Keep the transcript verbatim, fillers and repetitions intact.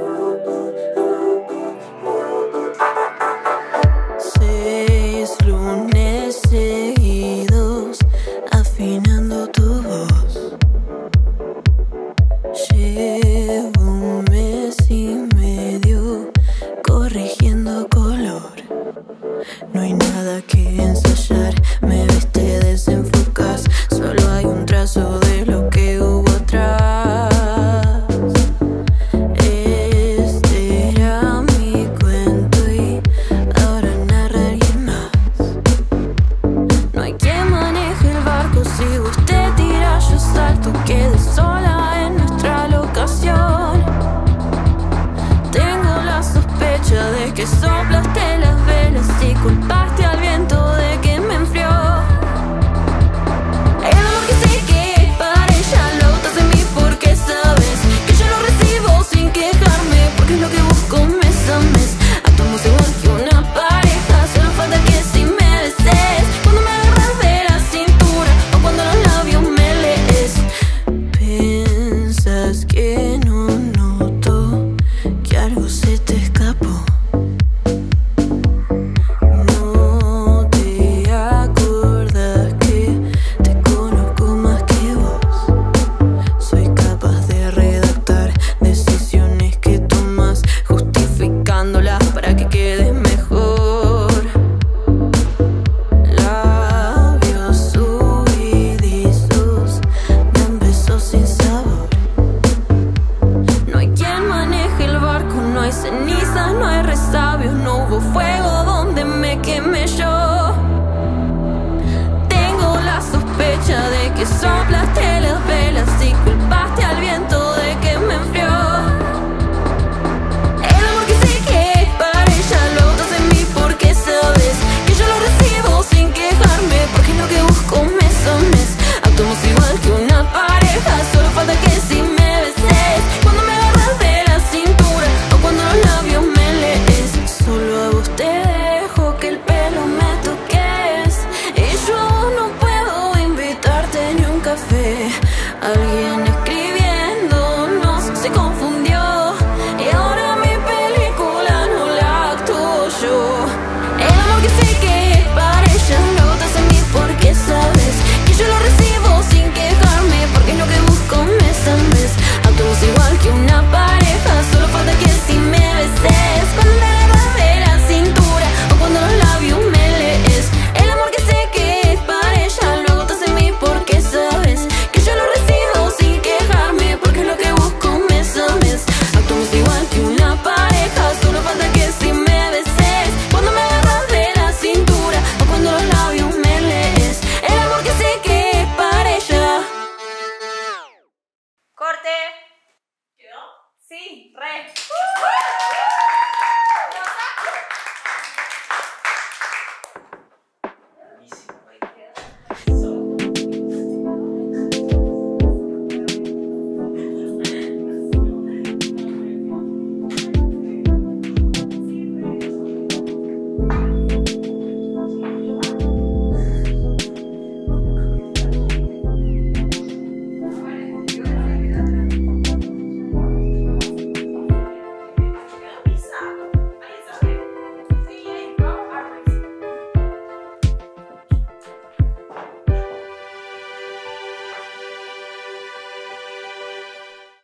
Seis lunes seguidos afinando tu voz. Llevo un mes y medio corrigiendo color. No hay nada que ensayar, me ves, te desenfocas. Solo hay un trazo de lo que hubo atrás. Este era mi cuento y ahora narra alguien más. No hay quien maneje el barco, si vos te tiras yo salto. Quedé sola en nuestra locación. Tengo la sospecha de que soplaste las velas y culpaste al viento de que me enfrió. El amor que sé que es para ella lo botas en mí porque sabes que yo lo recibo sin quejarme, porque es lo que busco mes a mes. Actuamos igual que una pareja, solo falta que si me beses, cuando me agarras de la cintura o cuando los labios me lees. Piensas que no noto que algo se te escapó. No te acuerdas que te conozco más que vos. Soy capaz de redactar decisiones que tomas, justificándolas para que quedes mejor. Labios huidizos dan besos sin sabor. No hay quien maneje el barco, no hay cenizas, no hay resabios, no hubo fuego donde me quemé yo. Tengo la sospecha de que soplaste las velas y culpaste al viento de que me enfrió. El amor que sé que es para ella lo botas en mí porque sabes que yo lo recibo sin quejarme, porque es lo que busco mes a mes. Actuamos igual que una pareja, solo falta que si me beses, cuando me agarras de la cintura o cuando los labios me lees. Solo a vos te dejo que el pelo me toques y yo no puedo invitarte ni un café. Alguien escribiéndonos se confundió y ahora mi película no la actúo yo. El amor que sé que es para ella lo botas en mí porque sabes que yo lo recibo sin quejarme, porque es lo que busco mes a mes. Actuamos igual que una pareja, solo falta que si me beses, cuando me agarras de la cintura o cuando los labios me lees. El amor que sé que es para ella lo botas en mí porque sabes que yo lo recibo sin quejarme, porque es lo que busco mes a mes. Actuamos igual que una pareja, solo falta que si me beses, cuando me agarras de la cintura o cuando los labios me lees. El amor que sé que es para ella. Corte. ¿Quedó? Sí, re.